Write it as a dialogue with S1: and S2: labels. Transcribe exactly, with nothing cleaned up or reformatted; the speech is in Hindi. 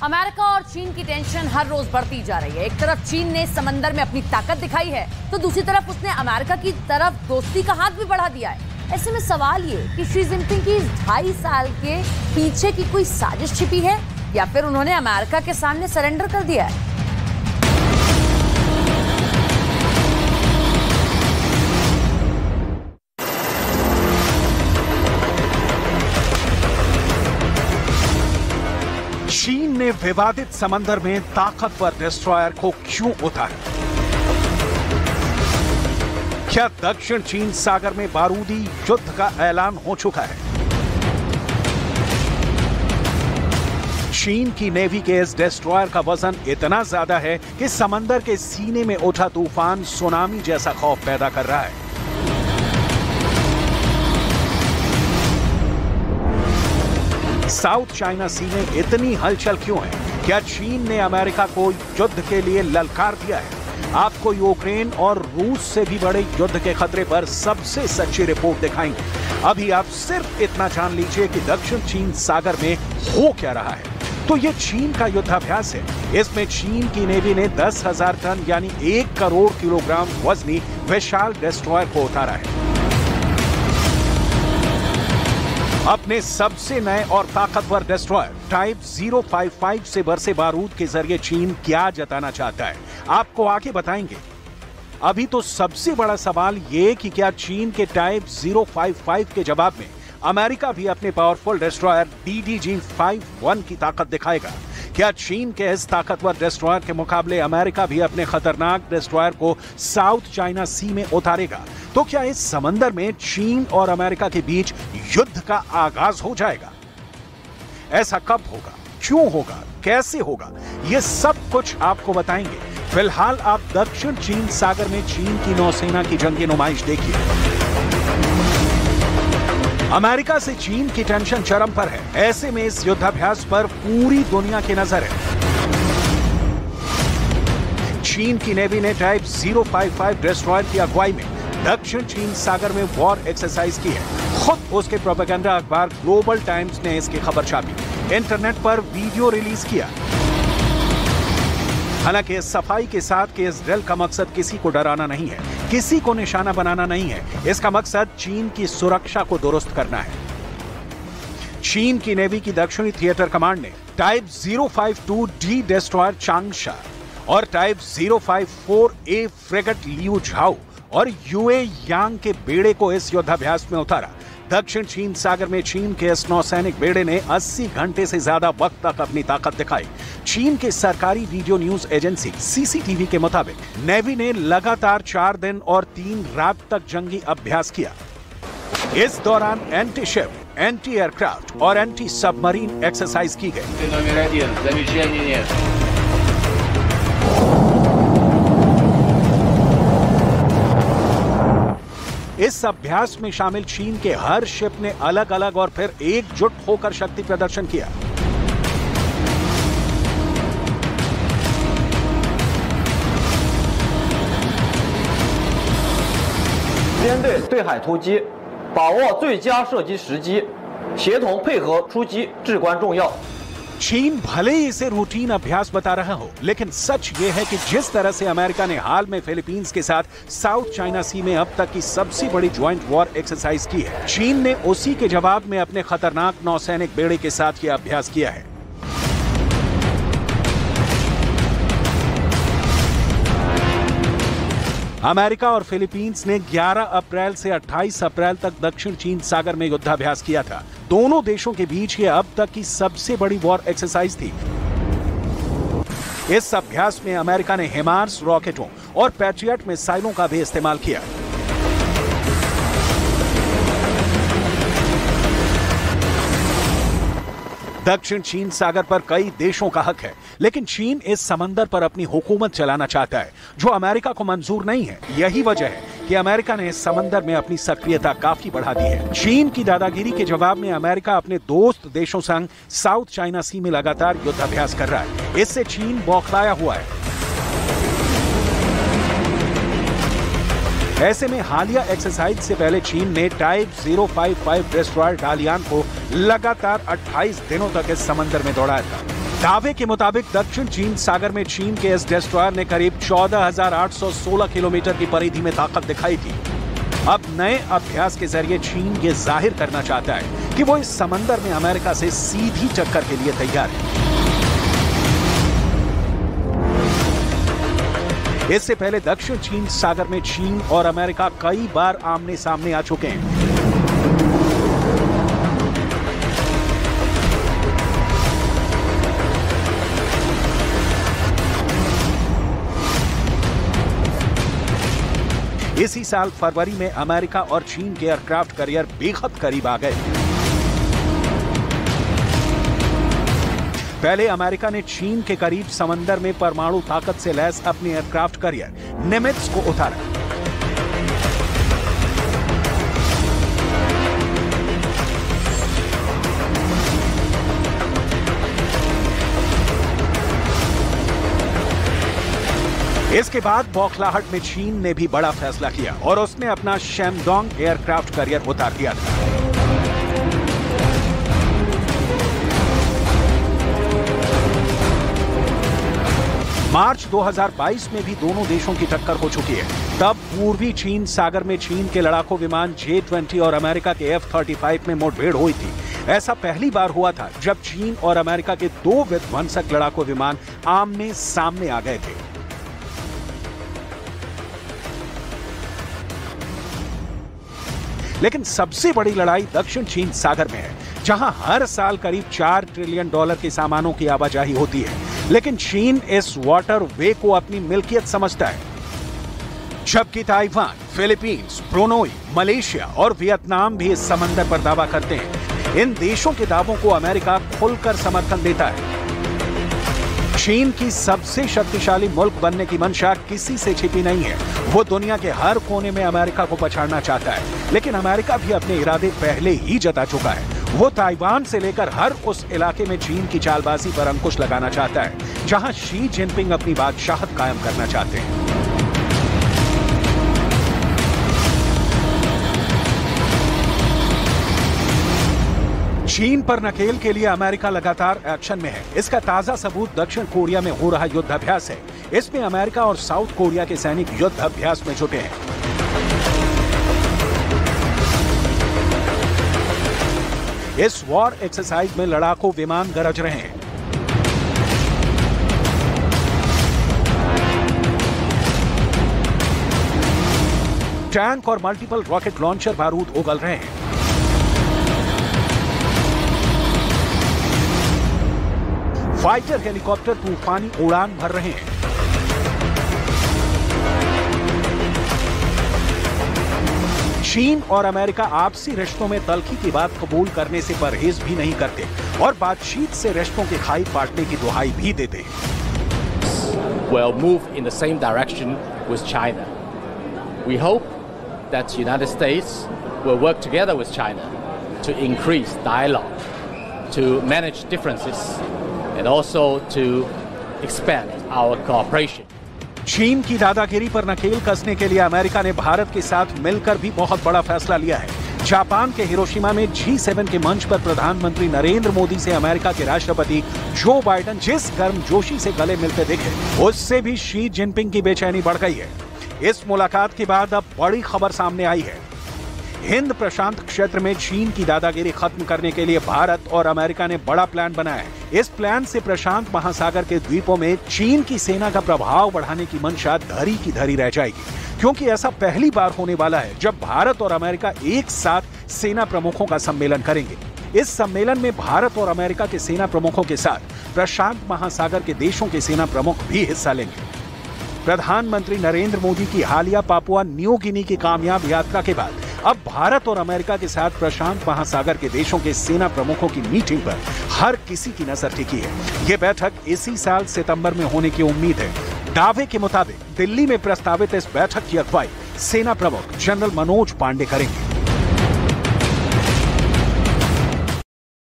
S1: अमेरिका और चीन की टेंशन हर रोज बढ़ती जा रही है। एक तरफ चीन ने समंदर में अपनी ताकत दिखाई है, तो दूसरी तरफ उसने अमेरिका की तरफ दोस्ती का हाथ भी बढ़ा दिया है। ऐसे में सवाल ये कि शी जिनपिंग की इस ढाई साल के पीछे की कोई साजिश छिपी है या फिर उन्होंने अमेरिका के सामने सरेंडर कर दिया है।
S2: चीन ने विवादित समंदर में ताकतवर डिस्ट्रॉयर को क्यों उतारा? क्या दक्षिण चीन सागर में बारूदी युद्ध का ऐलान हो चुका है? चीन की नेवी के इस डिस्ट्रॉयर का वजन इतना ज्यादा है कि समंदर के सीने में उठा तूफान सुनामी जैसा खौफ पैदा कर रहा है। साउथ चाइना सी में इतनी हलचल क्यों है? क्या चीन ने अमेरिका को युद्ध के लिए ललकार दिया है? आपको यूक्रेन और रूस से भी बड़े युद्ध के खतरे पर सबसे सच्ची रिपोर्ट दिखाएंगे। अभी आप सिर्फ इतना जान लीजिए कि दक्षिण चीन सागर में हो क्या रहा है। तो ये चीन का युद्धाभ्यास है। इसमें चीन की नेवी ने दस हजार टन यानी एक करोड़ किलोग्राम वजनी विशाल डिस्ट्रॉयर को उतारा है। अपने सबसे नए और ताकतवर destroyer type zero five five से बरसे बारूद के जरिए चीन क्या जताना चाहता है, आपको आगे बताएंगे। अभी तो सबसे बड़ा सवाल ये कि क्या चीन के टाइप ज़ीरो फाइव फाइव के जवाब में अमेरिका भी अपने powerful destroyer D D G five one की ताकत दिखाएगा? क्या चीन के इस ताकतवर डिस्ट्रॉयर के मुकाबले अमेरिका भी अपने खतरनाक डिस्ट्रॉयर को साउथ चाइना सी में उतारेगा? तो क्या इस समंदर में चीन और अमेरिका के बीच युद्ध का आगाज हो जाएगा? ऐसा कब होगा, क्यों होगा, कैसे होगा, ये सब कुछ आपको बताएंगे। फिलहाल आप दक्षिण चीन सागर में चीन की नौसेना की जंगी नुमाइश देखिए। अमेरिका से चीन की टेंशन चरम पर है। ऐसे में इस युद्धाभ्यास पर पूरी दुनिया की नजर है। चीन की नेवी ने type zero five five destroyer की अगुवाई में दक्षिण चीन सागर में वॉर एक्सरसाइज की है। खुद उसके प्रोपेगेंडा अखबार ग्लोबल टाइम्स ने इसकी खबर छापी, इंटरनेट पर वीडियो रिलीज किया। हालांकि इस सफाई के साथ कि इस ड्रिल का मकसद किसी को डराना नहीं है, किसी को निशाना बनाना नहीं है। इसका मकसद चीन की सुरक्षा को दुरुस्त करना है। चीन की नेवी की दक्षिणी थिएटर कमांड ने type zero five two D destroyer Changsha और type zero five four A frigate Liuzhou और यूए यांग के बेड़े को इस युद्धाभ्यास में उतारा। दक्षिण चीन सागर में चीन के इस नौसैनिक बेड़े ने अस्सी घंटे से ज्यादा वक्त तक अपनी ताकत दिखाई। चीन के सरकारी video news agency C C T V के मुताबिक नेवी ने लगातार चार दिन और तीन रात तक जंगी अभ्यास किया। इस दौरान एंटी शिप, एंटी एयरक्राफ्ट और एंटी सबमरीन एक्सरसाइज की गई। इस अभ्यास में शामिल चीन के हर शिप ने अलग अलग और फिर एकजुट होकर शक्ति प्रदर्शन किया। चीन भले ही इसे रूटीन अभ्यास बता रहा हो, लेकिन सच ये है कि जिस तरह से अमेरिका ने हाल में फिलीपींस के साथ साउथ चाइना सी में अब तक की सबसे बड़ी ज्वाइंट वॉर एक्सरसाइज की है, चीन ने उसी के जवाब में अपने खतरनाक नौसैनिक बेड़े के साथ यह अभ्यास किया है। अमेरिका और फिलीपींस ने ग्यारह अप्रैल से अट्ठाईस अप्रैल तक दक्षिण चीन सागर में युद्धाभ्यास किया था। दोनों देशों के बीच ये अब तक की सबसे बड़ी वॉर एक्सरसाइज थी। इस अभ्यास में अमेरिका ने हिमार्स रॉकेटों और पैट्रियट मिसाइलों का भी इस्तेमाल किया। दक्षिण चीन सागर पर कई देशों का हक है, लेकिन चीन इस समंदर पर अपनी हुकूमत चलाना चाहता है, जो अमेरिका को मंजूर नहीं है। यही वजह है कि अमेरिका ने इस समंदर में अपनी सक्रियता काफी बढ़ा दी है। चीन की दादागिरी के जवाब में अमेरिका अपने दोस्त देशों संग साउथ चाइना सी में लगातार युद्धाभ्यास कर रहा है। इससे चीन बौखलाया हुआ है। ऐसे में हालिया एक्सरसाइज से पहले चीन ने type zero five five destroyer Dalian को लगातार अट्ठाईस दिनों तक इस समंदर में दौड़ाया था। दावे के मुताबिक दक्षिण चीन सागर में चीन के इस डिस्ट्रॉयर ने करीब चौदह हज़ार आठ सौ सोलह किलोमीटर की परिधि में ताकत दिखाई थी। अब नए अभ्यास के जरिए चीन ये जाहिर करना चाहता है कि वो इस समंदर में अमेरिका से सीधी टक्कर के लिए तैयार है। इससे पहले दक्षिण चीन सागर में चीन और अमेरिका कई बार आमने सामने आ चुके हैं। इसी साल फरवरी में अमेरिका और चीन के एयरक्राफ्ट कैरियर बेहद करीब आ गए। पहले अमेरिका ने चीन के करीब समंदर में परमाणु ताकत से लैस अपने एयरक्राफ्ट कैरियर निमित्ज को उतारा। इसके बाद बौखलाहट में चीन ने भी बड़ा फैसला किया और उसने अपना शेनडोंग एयरक्राफ्ट कैरियर उतार दिया था। मार्च दो हज़ार बाईस में भी दोनों देशों की टक्कर हो चुकी है। तब पूर्वी चीन सागर में चीन के लड़ाकू विमान जे ट्वेंटी और अमेरिका के एफ थर्टी फाइव में मुठभेड़ हुई थी। ऐसा पहली बार हुआ था जब चीन और अमेरिका के दो विध्वंसक लड़ाकू विमान आमने सामने आ गए थे। लेकिन सबसे बड़ी लड़ाई दक्षिण चीन सागर में है, जहां हर साल करीब चार ट्रिलियन डॉलर के सामानों की आवाजाही होती है। लेकिन चीन इस वाटर वे को अपनी मिल्कियत समझता है, जबकि ताइवान, फिलीपींस, ब्रुनोई, मलेशिया और वियतनाम भी इस समंदर पर दावा करते हैं। इन देशों के दावों को अमेरिका खुलकर समर्थन देता है। चीन की सबसे शक्तिशाली मुल्क बनने की मंशा किसी से छिपी नहीं है। वो दुनिया के हर कोने में अमेरिका को पछाड़ना चाहता है, लेकिन अमेरिका भी अपने इरादे पहले ही जता चुका है। वो ताइवान से लेकर हर उस इलाके में चीन की चालबाजी पर अंकुश लगाना चाहता है, जहां शी जिनपिंग अपनी बादशाहत कायम करना चाहते हैं। चीन पर नकेल के लिए अमेरिका लगातार एक्शन में है। इसका ताजा सबूत दक्षिण कोरिया में हो रहा युद्धाभ्यास है। इसमें अमेरिका और साउथ कोरिया के सैनिक युद्ध अभ्यास में जुटे हैं। इस वॉर एक्सरसाइज में लड़ाकू विमान गरज रहे हैं। टैंक और मल्टीपल रॉकेट लॉन्चर बारूद उगल रहे हैं। फाइटर हेलीकॉप्टर तूफानी उड़ान भर रहे हैं। चीन और अमेरिका आपसी रिश्तों में तल्खी की बात कबूल करने से परहेज भी नहीं करते और बातचीत से रिश्तों की खाई पाटने की दुहाई भी देते हैं।
S3: Will move in the same direction with China. We hope that United States will work together with China to increase dialogue, to manage differences, and also to expand our cooperation.
S2: चीन की दादागिरी पर नकेल कसने के लिए अमेरिका ने भारत के साथ मिलकर भी बहुत बड़ा फैसला लिया है। जापान के हिरोशिमा में जी सेवन के मंच पर प्रधानमंत्री नरेंद्र मोदी से अमेरिका के राष्ट्रपति जो बाइडेन जिस गर्मजोशी से गले मिलते दिखे, उससे भी शी जिनपिंग की बेचैनी बढ़ गई है। इस मुलाकात के बाद अब बड़ी खबर सामने आई है। हिंद प्रशांत क्षेत्र में चीन की दादागिरी खत्म करने के लिए भारत और अमेरिका ने बड़ा प्लान बनाया है। इस प्लान से प्रशांत महासागर के द्वीपों में चीन की सेना का प्रभाव बढ़ाने की मंशा धरी की धरी रह जाएगी, क्योंकि ऐसा पहली बार होने वाला है जब भारत और अमेरिका एक साथ सेना प्रमुखों का सम्मेलन करेंगे। इस सम्मेलन में भारत और अमेरिका के सेना प्रमुखों के साथ प्रशांत महासागर के देशों के सेना प्रमुख भी हिस्सा लेंगे। प्रधानमंत्री नरेंद्र मोदी की हालिया पापुआ न्यू गिनी की कामयाब यात्रा के बाद अब भारत और अमेरिका के साथ प्रशांत महासागर के देशों के सेना प्रमुखों की मीटिंग पर हर किसी की नजर टिकी है। यह बैठक इसी साल सितंबर में होने की उम्मीद है। दावे के मुताबिक दिल्ली में प्रस्तावित इस बैठक की अगुवाई सेना प्रमुख जनरल मनोज पांडे करेंगे।